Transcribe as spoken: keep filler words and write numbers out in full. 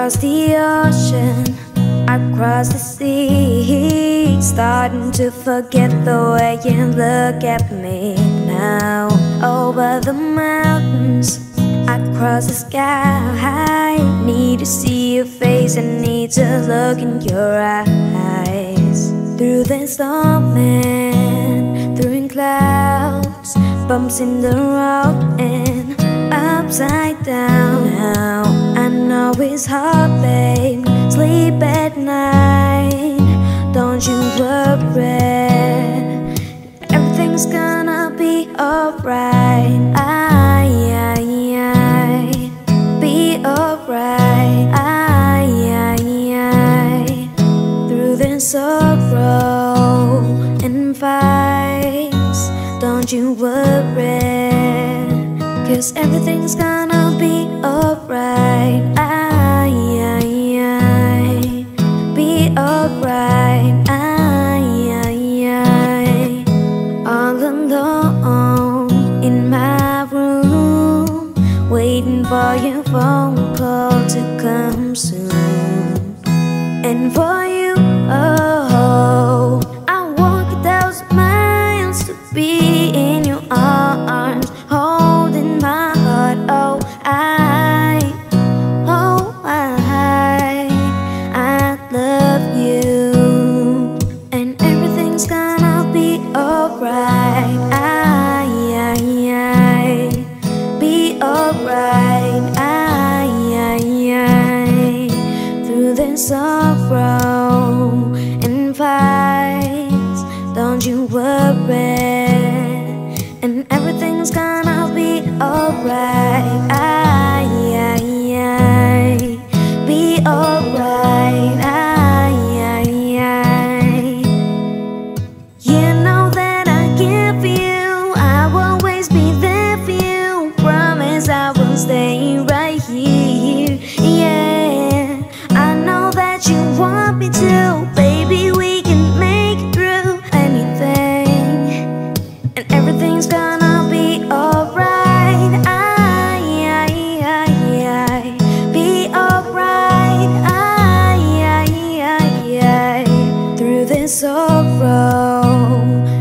Across the ocean, across the sea, starting to forget the way you look at me now. Over the mountains, across the sky, need to see your face and need to look in your eyes. Through the storm and through clouds, bumps in the road and upside down. Now I know it's hard, babe, sleep at night. Don't you worry, everything's gonna be alright. I, I, I, be alright. I, I, I, through the sorrow and fights, don't you worry, 'cause everything's gonna be alright. I, I, I, be alright. I, I, I, all alone in my room, waiting for your phone call to come soon. And for you, oh, I walk a thousand miles to be in your arms, holding my heart. Oh, I, oh, I, I love you, and everything's gonna be alright. I, I, I, be alright. I, I, I, through the sorrow and fights, don't you worry, and everything's gonna be alright. I, I, I, be alright. I, I, I, you know that I care for you, I will always be there for you. Promise I will stay right here. Yeah, I know that you want me to, baby. We can make it through anything, and everything's gonna be alright. I, I, I, I, be alright. I, I, I, I, through this sorrow